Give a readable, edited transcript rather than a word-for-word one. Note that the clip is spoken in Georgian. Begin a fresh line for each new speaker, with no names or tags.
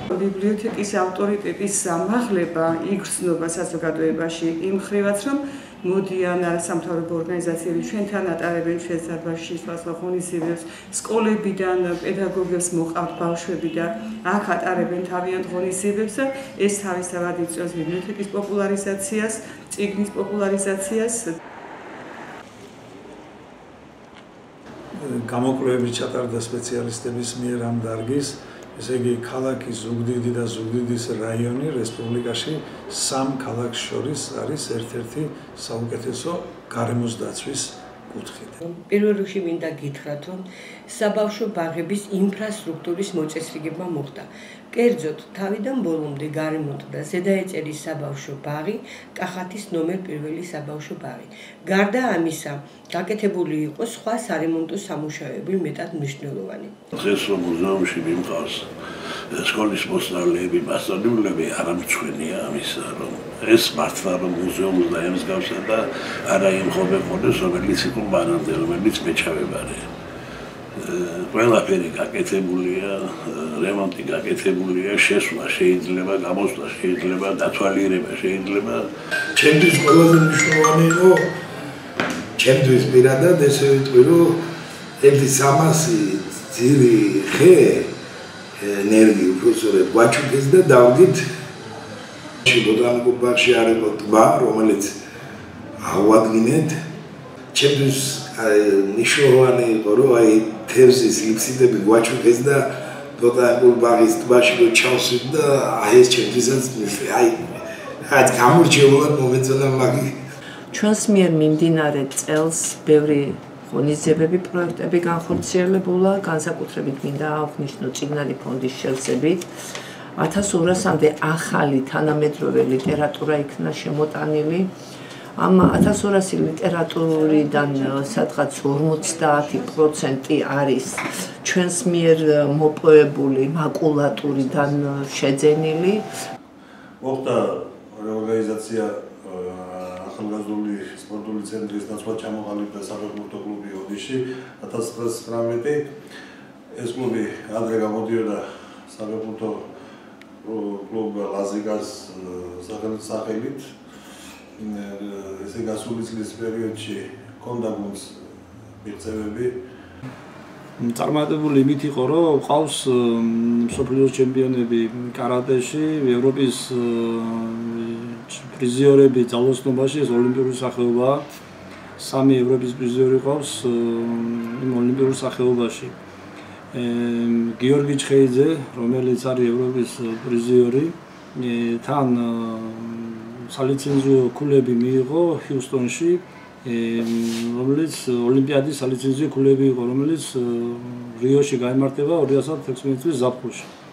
ბიბლიოთეკის ავტორიტეტის სამაღლება იგრძნობა საზოგადოებაში იმ მხრივაც, რომ მოდიან არასამთავრობო ორგანიზაციები ჩვენთან ატარებენ ჩვენს დარბაზში სხვადასხვა ღონისძიებებს, სკოლებიდან პედაგოგებს მოყავთ ბავშვები და აქ ატარებენ თავიანთ ღონისძიებებს და ეს თავისთავად იწვევს ბიბლიოთეკის პოპულარიზაციას, წიგნის პოპულარიზაციას.
გამოკვლევები ჩატარდა სპეციალისტების მიერ ამ დარგის, ესე იგი ქალაქის ზუგდიდი და ზუგდიდის რაიონი რესპუბლიკაში 3 ქალაქს შორის არის ერთ-ერთი საუკეთესო გარემოს დაცვის კუთხით.
პირველ რიგში მინდა გითხრათ, რომ საბავშვო ბაღების ინფრასტრუქტურის მოწესრიგება მოხდა. კერძოდ, თავიდან ბოლომდე გარემონტდა ზედაეწერის საბავშვო ბაღი, კახეთის ნომერ 1 საბავშვო ბაღი. გარდა ამისა, გაკეთებული იყო სხვა სარემონტო სამუშაოები მეტად მნიშვნელოვანი.
დღეს რომ მუზეუმში მიმყავს სკოლის მოსწავლეები, მასწავლებლები არ ამჩვენია ამისა, რომ ეს მართლა რომ მუზეუმს დაემსგავსა და არა იმ ხობე ყოდეს, რომელიც იყო მანამდე, რომელიც მეჩავებარე. ყველაფერი გაკეთებულია, რემონტი გაკეთებულია, შესვლა შეიძლება, გამოსვლა შეიძლება, დათვალიერება შეიძლება.
ჩემთვის ყველაზე მნიშვნელოვანი იყო ჩემთვის პირადად ესე ვიტყვი, რომ 1300 ძირი ხე ენერგია უბრალოდ გვაჩუქეს და დავდით ბოტანიკურ ბაღში არ იყო ტბა, რომელიც ავადგინეთ. ჩემთვის მნიშვნელოვანი იყო, რომ აი თევზის ლიფსიდები გვაჩუქეს და ბოტანიკურ ბაღის ტბაში ჩავსვით და აი ეს ჩემთვისაც აი გამორჩეულად მომეწონა მაგი.
ჩვენს მიერ მიმდინარე წელს ბევრი ღონისძიებები, პროექტები განხორციელებულა, განსაკუთრებით მინდა აღნიშნო წიგნარი ფონდის შევსებით. 1200-მდე ახალი თანამედროვე ლიტერატურა იქნა შემოტანილი. ამ 1200 ლიტერატურიდან სადღაც 50% არის ჩვენს მიერ მოპოვებული მაკულატურიდან შეძენილი.
მოხდა რეორგანიზაცია ახალგაზრდული სპორტული ცენტრის ნაცვლად ჩამოყალიბდა საფეხბურთო კლუბი ოდიში 1919. ეს კლუბი ადრე გამოდიოდა საფეხბურთო კლუბ ლაზიგას სახელით. ესე გასული წლის პერიოდში ჰქონდა გუნდს მიღწევები.
წარმატებული იმით იყო, რომ ყავს მსოფლიოს ჩემპიონები კარატეში, ევროპის პრიზიორები ძალოსნობაში, ეს ოლიმპიური სახეობაა. 3 ევროპის პრიზიორი ყავს იმ ოლიმპიურ სახეობაში. გიორგი ჩხეიძე, რომელიც არის ევროპის პრიზიორი, თან სალიცენზიო ქულები მიიღო ჰიუსტონში, რომელიც ოლიმპიადის სალიცენზიო ქულები იყო, რომელიც რიოში გაიმართება 2016 წლის ზაფხულში.